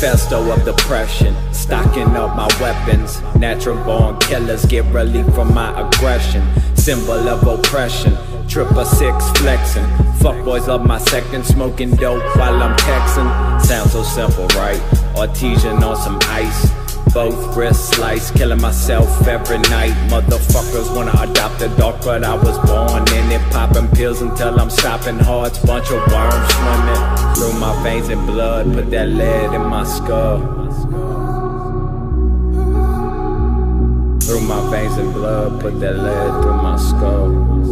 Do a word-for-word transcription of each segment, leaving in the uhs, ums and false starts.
manifesto of depression, stocking up my weapons. Natural born killers get relief from my aggression. Symbol of oppression, triple six flexing. Fuckboys love my second, smoking dope while I'm texting. Sounds so simple, right? Artesian on some ice. Both wrists sliced, killing myself every night. Motherfuckers wanna adopt the dark, but I was born in it. Popping pills until I'm stopping hearts. Bunch of worms swimming through my veins and blood. Put that lead in my skull. Through my veins and blood, put that lead through my skull.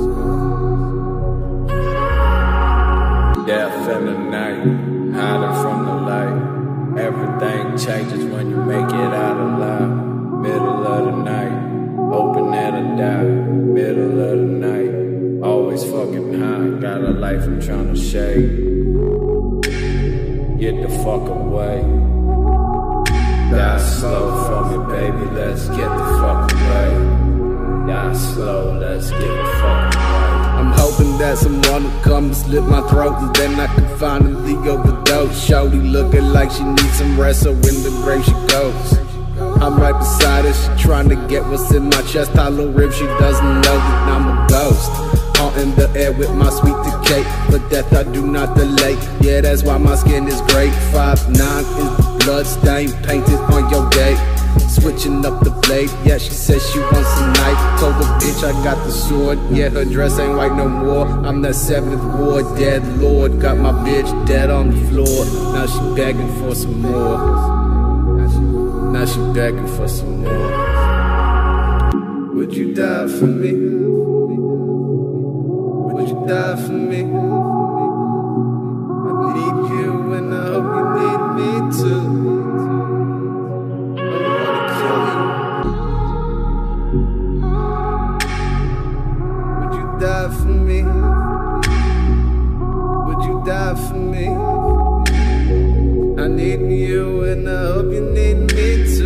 Death in the night, hiding from the light. Everything changes when you make it out alive. Middle of the night, open at a die. Middle of the night, always fucking high. Got a life I'm trying to shake. Get the fuck away. Die slow for me, baby, let's get the fuck away. Die slow, let's get the fuck away. I'm hoping that someone will come and slit my throat, and then I can finally overdose. Shorty looking like she needs some rest, so in the grave she goes. I'm right beside her, she trying to get what's in my chest. Hollow rib, she doesn't know that I'm a ghost. Haunting the air with my sweet decay. For death I do not delay. Yeah, that's why my skin is great. five nine is the blood stain painted on your gate. Switching up the blade, yeah, she says she wants a knife. Told the bitch I got the sword, yeah, her dress ain't white no more. I'm that seventh ward, dead lord. Got my bitch dead on the floor. Now she begging for some more. Now she begging for some more. Would you die for me? Would you die for me? I need you and I hope you need me too. Die for me? Would you die for me? I need you and I hope you need me too.